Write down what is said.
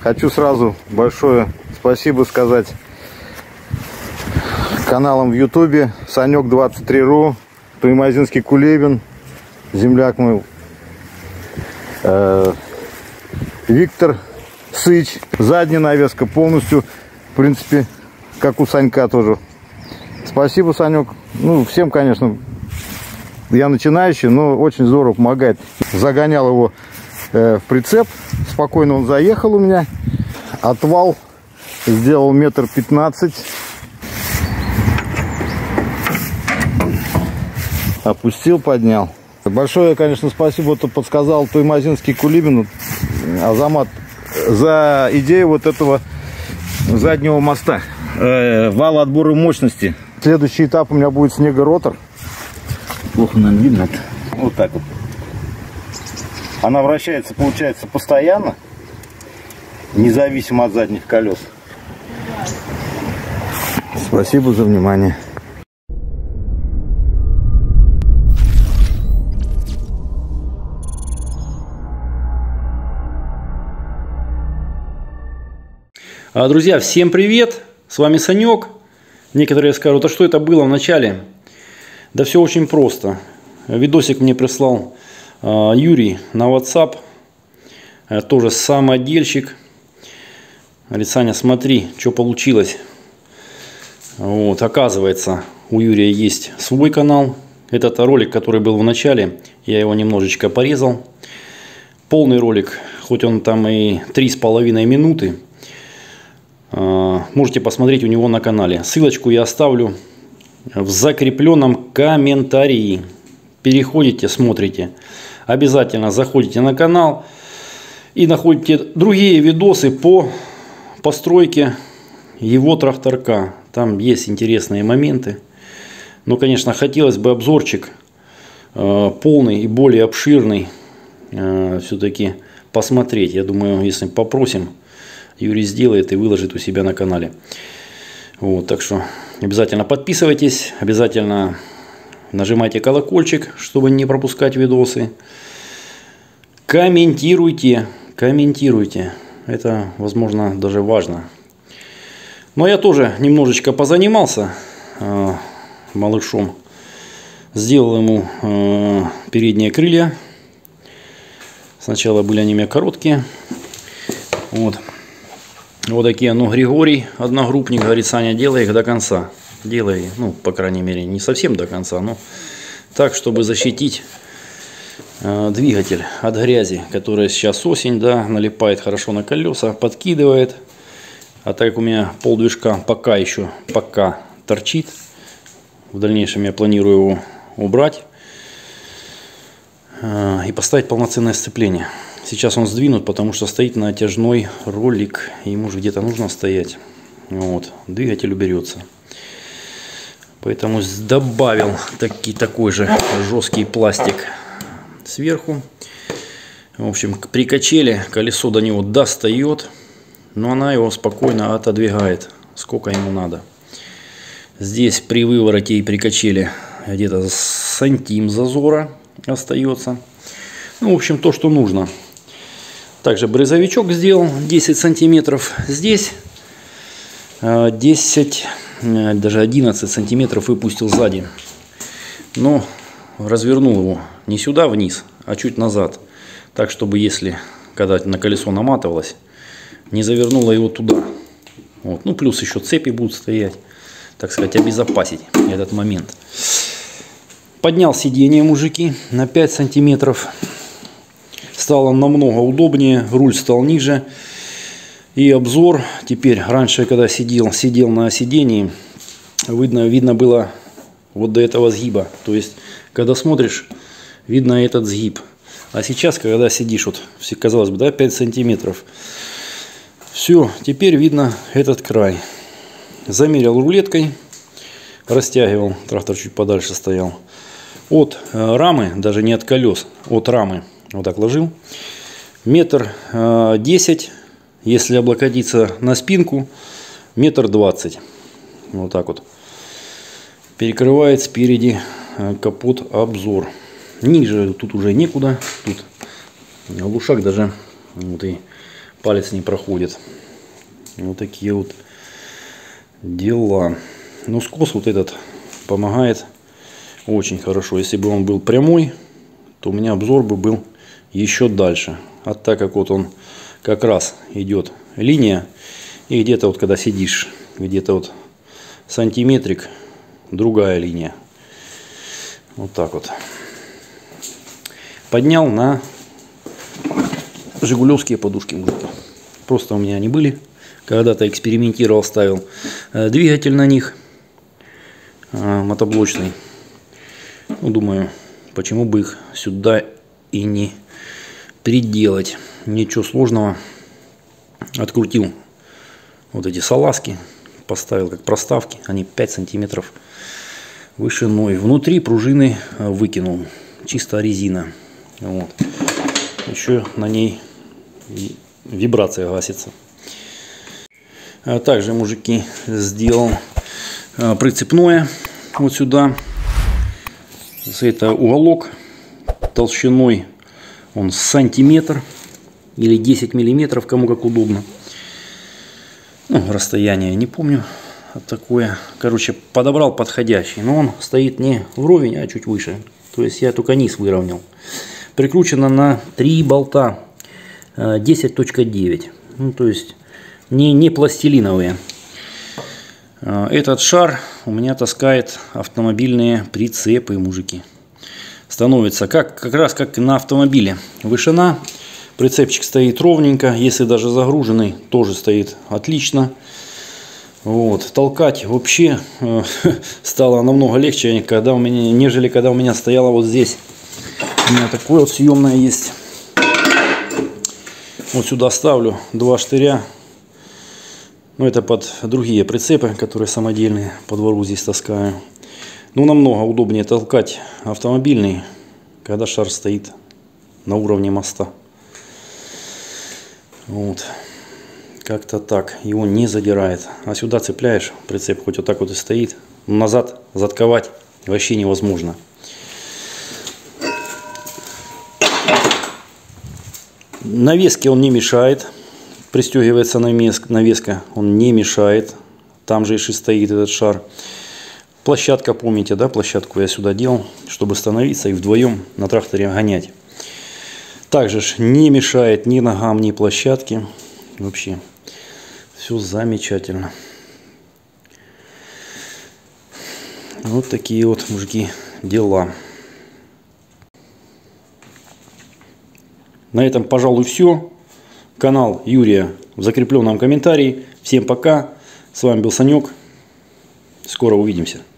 Хочу сразу большое спасибо сказать каналам в Ютубе. Санек 23.ru, Туймазинский Кулибин, земляк мой, Виктор Сыч. Задняя навеска полностью, в принципе, как у Санька тоже. Спасибо, Санек. Ну, всем, конечно, я начинающий, но очень здорово помогает. Загонял его в прицеп, спокойно он заехал у меня. Отвал сделал 1,15 м. Опустил, поднял. Большое, конечно, спасибо, что подсказал Туймазинский Кулибин, Азамат, за идею вот этого заднего моста, вала отбора мощности. Следующий этап у меня будет снегоротор. Плохо нам видно. Вот так вот. Она вращается, получается, постоянно, независимо от задних колес. Спасибо за внимание. Друзья, всем привет! С вами Санек. Некоторые скажут, а что это было в начале? Да все очень просто. Видосик мне прислал Юрий на WhatsApp. Тоже самодельщик. Говорит, Саня, смотри, что получилось. Вот, оказывается, у Юрия есть свой канал. Этот ролик, который был в начале, я его немножечко порезал. Полный ролик, хоть он там и 3,5 минуты, можете посмотреть у него на канале. Ссылочку я оставлю в закрепленном комментарии. Переходите, смотрите. Обязательно заходите на канал и находите другие видосы по постройке его тракторка. Там есть интересные моменты. Но, конечно, хотелось бы обзорчик полный и более обширный все-таки посмотреть. Я думаю, если попросим, Юрий сделает и выложит у себя на канале. Вот, так что обязательно подписывайтесь, обязательно нажимайте колокольчик, чтобы не пропускать видосы. Комментируйте, комментируйте. Это, возможно, даже важно. Но я тоже немножечко позанимался малышом. Сделал ему передние крылья. Сначала были они у меня короткие. Вот. Вот такие, ну, Григорий, одногруппник, говорит, Саня, делай их до конца. Делай, ну, по крайней мере, не совсем до конца, но так, чтобы защитить двигатель от грязи, которая сейчас осень, да, налипает хорошо на колеса, подкидывает. А так как у меня полдвижка пока торчит, в дальнейшем я планирую его убрать и поставить полноценное сцепление. Сейчас он сдвинут, потому что стоит натяжной ролик. Ему же где-то нужно стоять. Вот. Двигатель уберется. Поэтому добавил такой же жесткий пластик сверху. В общем, при качеле колесо до него достает, но она его спокойно отодвигает, сколько ему надо. Здесь при вывороте и при качеле где-то сантим зазора остается. Ну, в общем, то, что нужно. Также брызовичок сделал 10 сантиметров. Здесь 10, даже 11 сантиметров выпустил сзади. Но развернул его не сюда вниз, а чуть назад. Так, чтобы если, когда на колесо наматывалось, не завернуло его туда. Вот. Ну, плюс еще цепи будут стоять. Так сказать, обезопасить этот момент. Поднял сиденье, мужики, на 5 сантиметров. Стало намного удобнее, руль стал ниже. И обзор теперь, раньше, когда сидел на сидении, видно было вот до этого сгиба. То есть, когда смотришь, видно этот сгиб. А сейчас, когда сидишь, вот, казалось бы, да, 5 сантиметров. Все, теперь видно этот край. Замерил рулеткой, растягивал, трактор чуть подальше стоял. От рамы, даже не от колес, от рамы. Вот так ложил. 1,10 м. Если облокотиться на спинку, 1,20 м. Вот так вот. Перекрывает спереди капот обзор. Ниже тут уже некуда. Тут глушак даже вот и палец не проходит. Вот такие вот дела. Но скос вот этот помогает очень хорошо. Если бы он был прямой, то у меня обзор бы был еще дальше. А так как вот он как раз идет линия, и где-то вот когда сидишь, где-то вот сантиметрик, другая линия. Вот так вот. Поднял на жигулевские подушки. Просто у меня они были. Когда-то экспериментировал, ставил двигатель на них мотоблочный. Ну, думаю, почему бы их сюда и не приделать. Ничего сложного. Открутил вот эти салазки, поставил как проставки. Они 5 сантиметров вышиной. Внутри пружины выкинул. Чисто резина. Вот. Еще на ней вибрация гасится. А также, мужики, сделал прицепное вот сюда. Это уголок толщиной он сантиметр или 10 миллиметров, кому как удобно. Ну, расстояние не помню такое. Короче, подобрал подходящий, но он стоит не вровень, а чуть выше. То есть я только низ выровнял. Прикручено на 3 болта 10.9. Ну, то есть не пластилиновые. Этот шар у меня таскает автомобильные прицепы, мужики. Становится как раз как на автомобиле. Вышина. Прицепчик стоит ровненько. Если даже загруженный, тоже стоит отлично. Вот. Толкать вообще стало намного легче, нежели когда у меня стояло вот здесь. У меня такое вот съемное есть. Вот сюда ставлю 2 штыря. Но это под другие прицепы, которые самодельные. По двору здесь таскаю. Ну, намного удобнее толкать автомобильный, когда шар стоит на уровне моста. Вот. Как-то так. Его не задирает. А сюда цепляешь, прицеп хоть вот так вот и стоит. Назад затковать вообще невозможно. Навеске он не мешает. Пристегивается навеска, он не мешает. Там же и стоит этот шар. Площадка, помните, да, площадку я сюда делал, чтобы становиться и вдвоем на тракторе гонять. Также не мешает ни ногам, ни площадке. Вообще все замечательно. Вот такие вот, мужики, дела. На этом, пожалуй, все. Канал Юрия в закрепленном комментарии. Всем пока. С вами был Санек. Скоро увидимся.